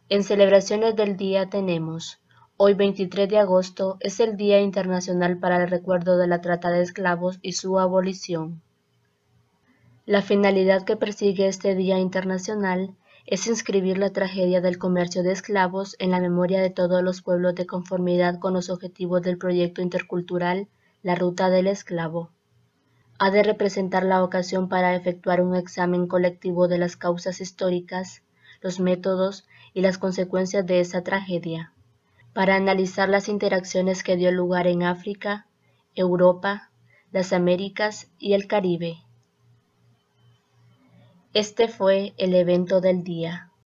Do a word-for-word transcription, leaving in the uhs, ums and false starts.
En celebraciones del día tenemos, hoy veintitrés de agosto es el Día Internacional para el Recuerdo de la Trata de Esclavos y su abolición. La finalidad que persigue este Día Internacional es inscribir la tragedia del comercio de esclavos en la memoria de todos los pueblos de conformidad con los objetivos del proyecto intercultural La Ruta del Esclavo. Ha de representar la ocasión para efectuar un examen colectivo de las causas históricas, los métodos y las consecuencias de esa tragedia, para analizar las interacciones que dio lugar en África, Europa, las Américas y el Caribe. Este fue el evento del día.